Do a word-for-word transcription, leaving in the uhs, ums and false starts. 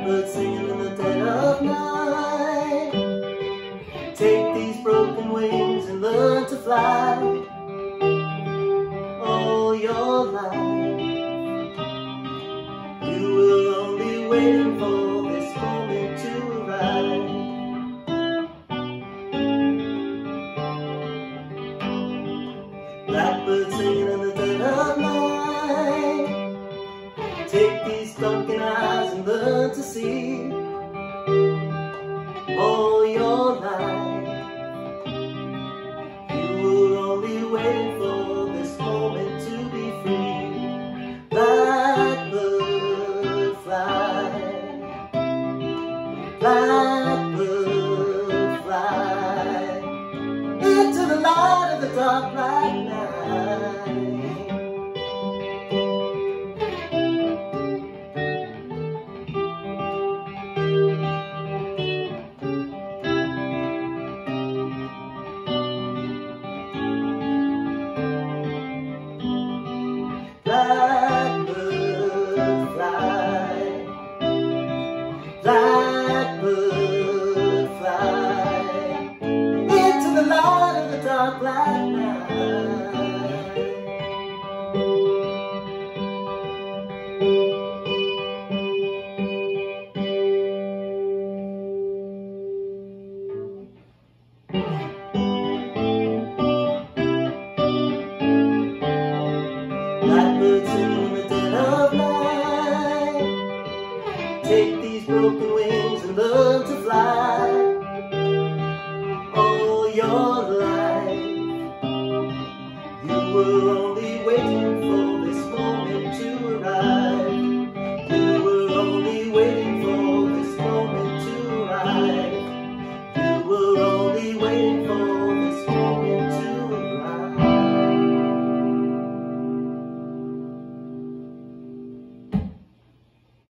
Blackbird singing in the dead of night. Take these broken wings and learn to fly. All your life you will only wait for this moment to arrive. Blackbird singing in the dead of night. Take these sunken eyes and learn to see. All your life you will only wait for this moment to be free. Blackbird fly, blackbird fly into the light of the dark black night. Blackbird fly, blackbird fly into the light of the dark black night. Blackbird singing in the dead of night. Take these broken wings and learn to fly. All your life you will only wait